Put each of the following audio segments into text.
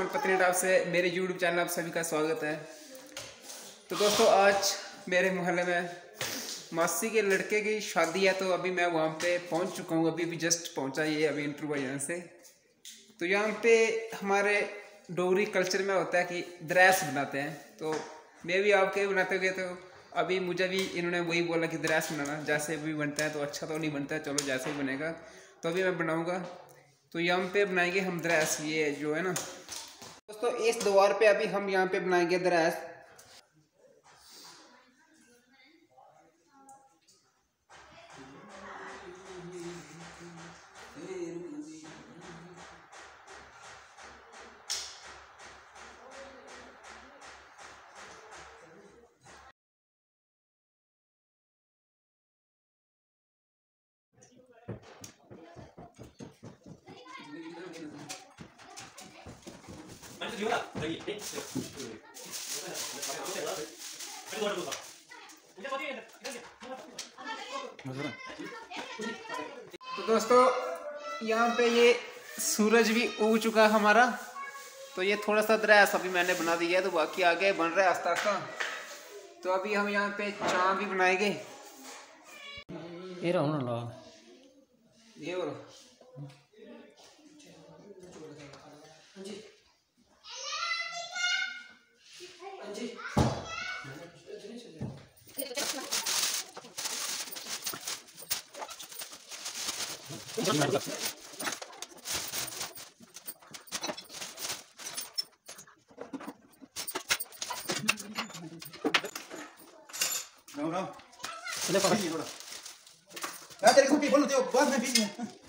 पत्नीटॉप से मेरे YouTube channel आप सभी का स्वागत है। तो दोस्तों आज मेरे मोहल्ले में मासी के लड़के की शादी है, तो अभी मैं वहाँ पे पहुँच चुका हूँ। अभी जस्ट पहुँचा, ये अभी इंटरव्यू है यहाँ से। तो यहाँ पे हमारे डोगरी कल्चर में होता है कि द्रैस बनाते हैं, तो मैं भी आपके बनाते हुए, तो अभी मुझे भी इन्होंने वही बोला कि द्रैस बनाना, जैसे भी बनता है। तो अच्छा तो नहीं बनता है, चलो जैसे ही बनेगा। तो अभी मैं बनाऊँगा, तो यहाँ पे बनाएंगे हम द्रैस, ये जो है ना दोस्तों, इस द्वार पे अभी हम यहाँ पे बनाएंगे द्रैस। तो दोस्तों यहाँ पे ये सूरज भी उग चुका है हमारा। तो ये थोड़ा सा द्रैस अभी मैंने बना दिया है, तो बाकी आगे बन रहा है आस्ता आस्ता। तो अभी हम यहाँ पे चाँद भी बनाएंगे। ये रहो ना, ये बोलो तेरे को भी बोलो तो बाद में बीच में।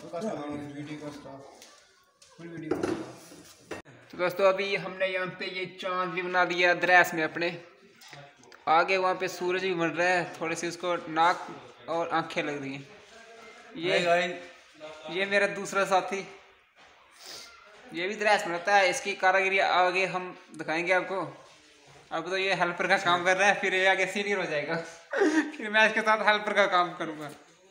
तो दोस्तों अभी हमने यहाँ पे ये चाँद भी बना दिया द्रैस में अपने। आगे वहाँ पे सूरज भी बन रहा है, थोड़ी सी उसको नाक और आंखें लग रही हैं। ये मेरा दूसरा साथी, ये भी द्रैस बनाता है। इसकी कारीगरी आगे हम दिखाएंगे आपको। अब तो ये हेल्पर का काम कर रहा है, फिर ये आगे सीनियर हो जाएगा। फिर मैं इसके साथ हेल्पर का काम करूँगा।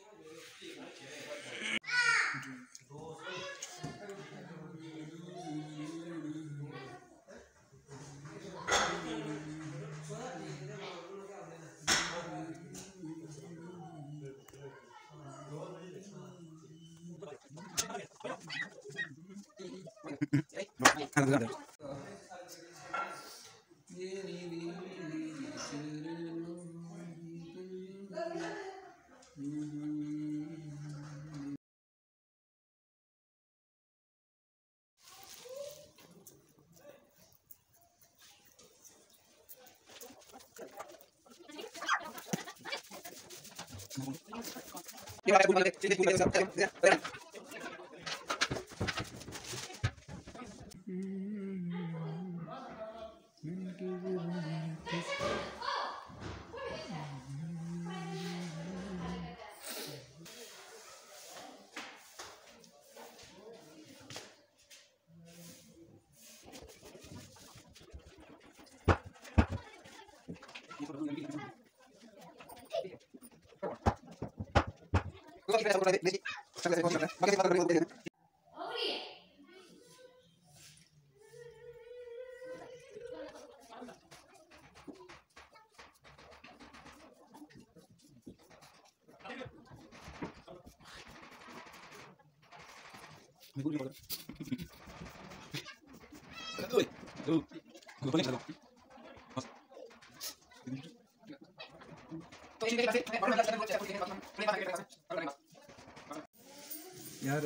यार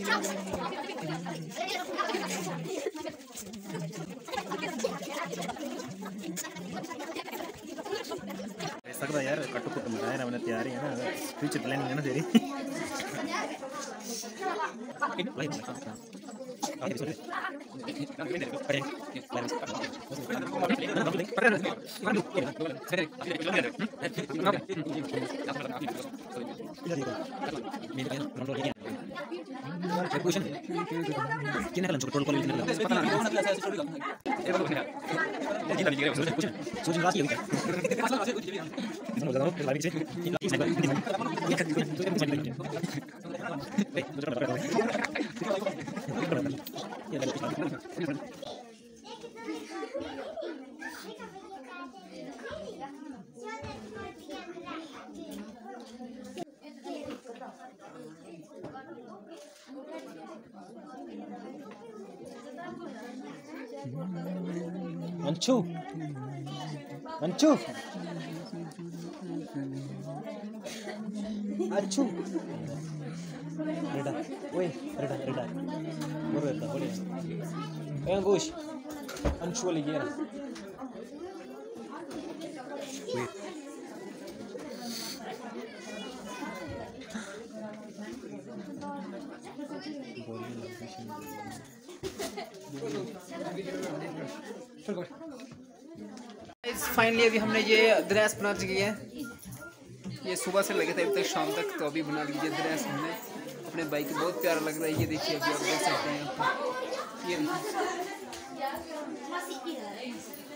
सकता यार कट्टू कुट्टू मरा है मैंने तैयारी है ना फ्यूचर प्लानिंग है ना तेरी अंशु अंशु अंशु रेडा ओए रेडा रेडा बोल रेडा बोले ए अंकुश अंशु वाली ये फाइनली अभी हमने ये ड्रेस बना चुकी है। ये सुबह से लगे थे अभी तक शाम तक, तो अभी बना लीजिए ड्रेस हमने अपने भाई को। बहुत प्यारा लग रहा है। ये देखिए अभी आप देख सकते हैं। ये